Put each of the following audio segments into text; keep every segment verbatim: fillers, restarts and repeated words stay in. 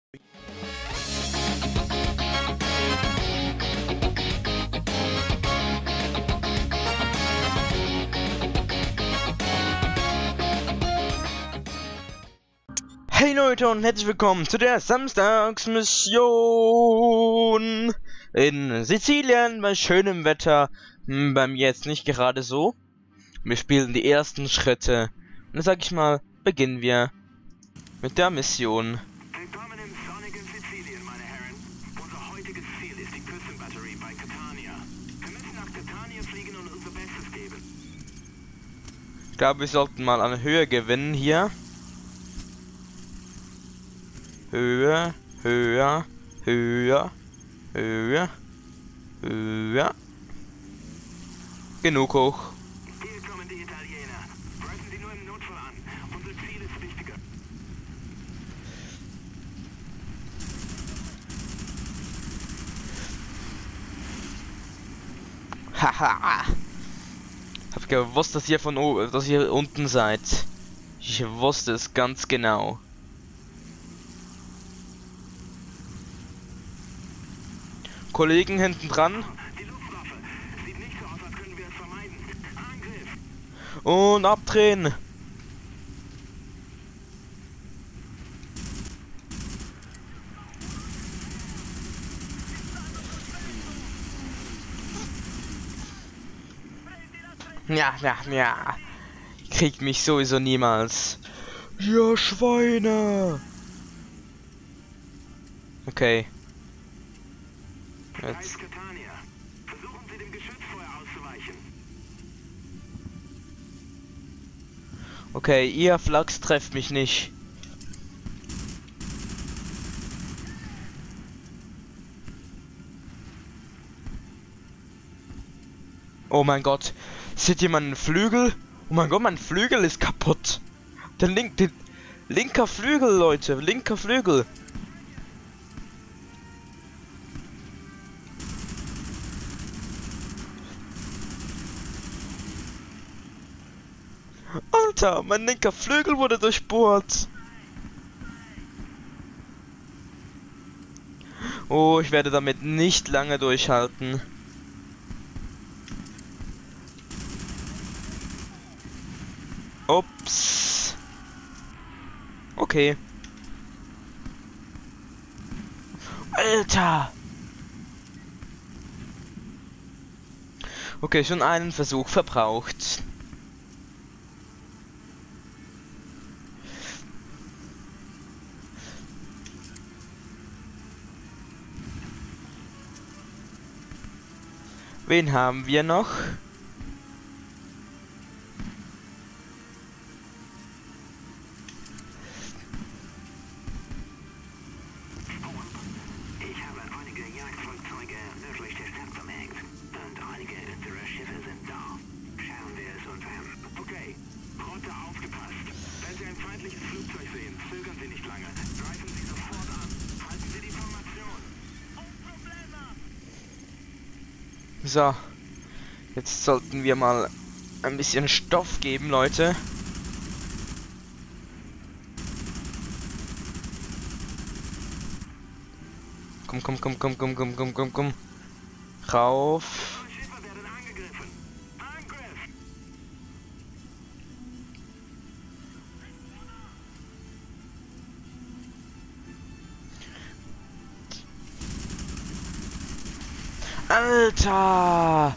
Hey Leute und herzlich willkommen zu der Samstagsmission in Sizilien bei schönem Wetter. Hm, bei mir jetzt nicht gerade so. Wir spielen die ersten Schritte. Und dann sag ich mal, beginnen wir mit der Mission. Willkommen im sonnigen Sizilien, meine Herren. Unser heutiges Ziel ist die Küstenbatterie bei Catania. Wir müssen nach Catania fliegen und unser Bestes geben. Ich glaube, wir sollten mal an Höhe gewinnen hier. Höher, höher, höher, höher, höher. Genug hoch. Hier kommen die Italiener. Greifen Sie nur im Notfall an. Unser Ziel ist wichtiger. Haha. Hab gewusst, dass ihr von oben, dass ihr unten seid. Ich wusste es ganz genau. Kollegen hinten dran. Die Luftwaffe. Sieht nicht so aus, als können wir es vermeiden. Angriff. Und abdrehen. Ja, ja, ja. Kriegt mich sowieso niemals. Ja, Schweine. Okay. Da ist Jetzt. Catania. Versuchen Sie dem Geschützfeuer auszuweichen. Okay, ihr Flachs trefft mich nicht. Oh mein Gott. Seht ihr meinen Flügel? Oh mein Gott, mein Flügel ist kaputt. Der link, der linker Flügel, Leute. Linker Flügel. Alter, mein linker Flügel wurde durchbohrt. Oh, ich werde damit nicht lange durchhalten. Ups. Okay. Alter. Okay, schon einen Versuch verbraucht. Wen haben wir noch? Ich habe einige Jagdflugzeuge nördlich der Stadt vermerkt. Und einige unserer Schiffe sind da. Schauen wir es uns an. Okay. Rotte aufgepasst. Wenn Sie ein feindliches Flugzeug sehen, zögern Sie nicht lange. Greifen Sie sofort an. Halten Sie die Formation. So. Jetzt sollten wir mal ein bisschen Stoff geben, Leute. Komm, komm, komm, komm, komm, komm, komm, komm, komm. Rauf. Unsere Schiffe werden angegriffen. Angriff! Alter!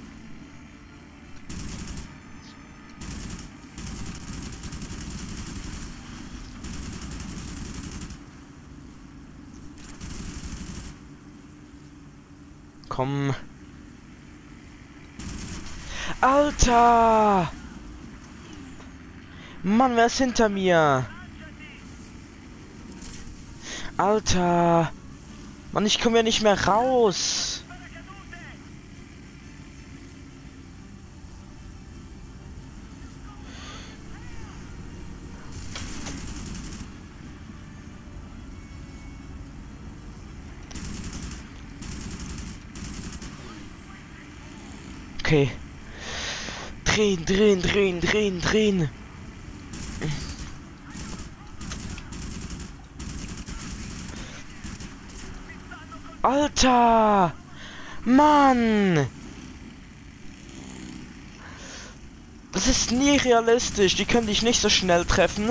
Komm. Alter! Mann, wer ist hinter mir? Alter! Mann, ich komme ja nicht mehr raus. Okay. Drehen, drehen, drehen, drehen, drehen. Alter! Mann! Das ist nie realistisch. Die können dich nicht so schnell treffen.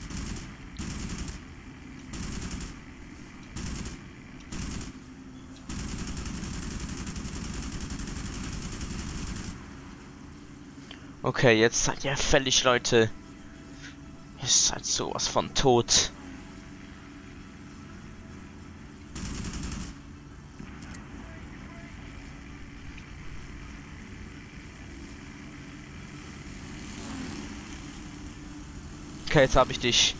Okay, jetzt seid ihr fällig, Leute. Ihr seid sowas von tot. Okay, jetzt habe ich dich.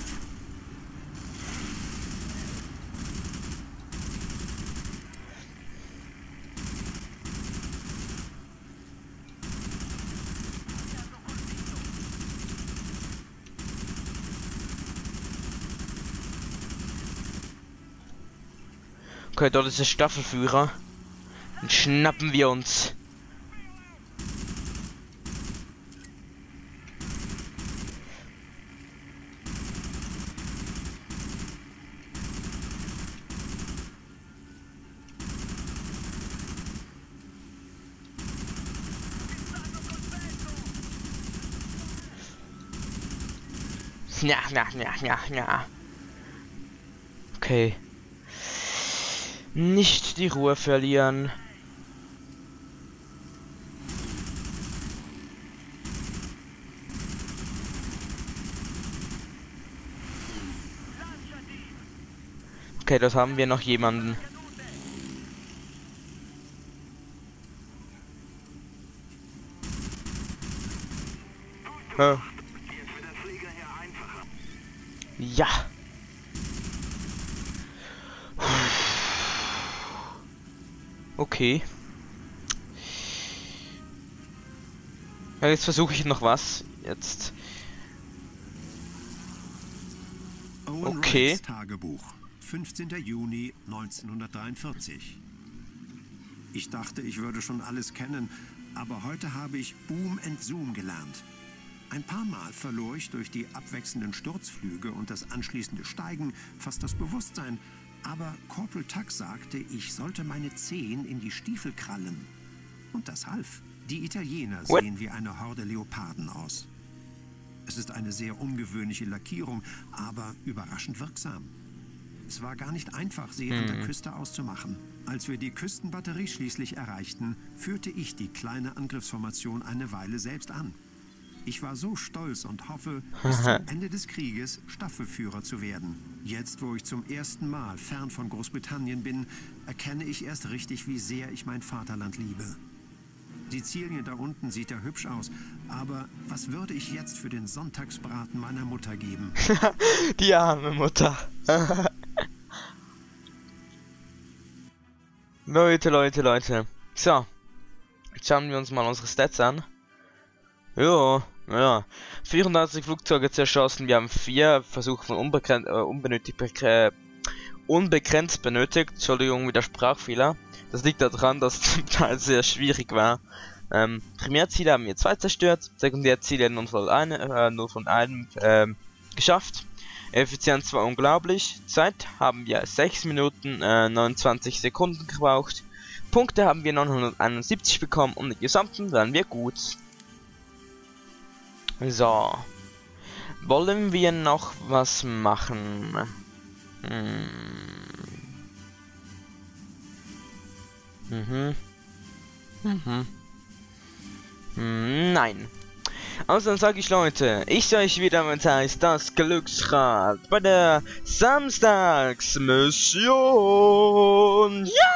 Okay, dort ist der Staffelführer. Den schnappen wir uns. Ja, ja, ja, ja, ja. Okay. Nicht die Ruhe verlieren. Okay, dort haben wir noch jemanden. Hä? Ja. Okay. Ja, jetzt versuche ich noch was. Jetzt. Okay. Tagebuch, fünfzehnter Juni neunzehnhundertdreiundvierzig. Ich dachte, ich würde schon alles kennen, aber heute habe ich Boom and Zoom gelernt. Ein paar Mal verlor ich durch die abwechselnden Sturzflüge und das anschließende Steigen fast das Bewusstsein. Aber Corporal Tuck sagte, ich sollte meine Zehen in die Stiefel krallen. Und das half. Die Italiener What? sehen wie eine Horde Leoparden aus. Es ist eine sehr ungewöhnliche Lackierung, aber überraschend wirksam. Es war gar nicht einfach, sie hm. an der Küste auszumachen. Als wir die Küstenbatterie schließlich erreichten, führte ich die kleine Angriffsformation eine Weile selbst an. Ich war so stolz und hoffe, bis zum Ende des Krieges Staffelführer zu werden. Jetzt, wo ich zum ersten Mal fern von Großbritannien bin, erkenne ich erst richtig, wie sehr ich mein Vaterland liebe. Sizilien da unten sieht ja hübsch aus, aber was würde ich jetzt für den Sonntagsbraten meiner Mutter geben? Die arme Mutter. Leute, Leute, Leute. So. Jetzt schauen wir uns mal unsere Stats an. Ja, ja. vierunddreißig Flugzeuge zerschossen. Wir haben vier Versuche von unbegrenzt, äh, unbenötigt, äh, unbegrenzt benötigt. Entschuldigung, wieder Sprachfehler. Das liegt daran, dass es zum Teil sehr schwierig war. Ähm, Primärziele haben wir zwei zerstört. Sekundärziele nur von einem, äh, nur von einem ähm, geschafft. Effizienz war unglaublich. Zeit haben wir sechs Minuten äh, neunundzwanzig Sekunden gebraucht. Punkte haben wir neunhunderteinundsiebzig bekommen und im Gesamten waren wir gut. So. Wollen wir noch was machen? Hm. Mhm. Mhm. Hm, nein. Also dann sage ich, Leute, ich sehe euch wieder, wenn es heißt das Glücksrad bei der Samstagsmission. Ja!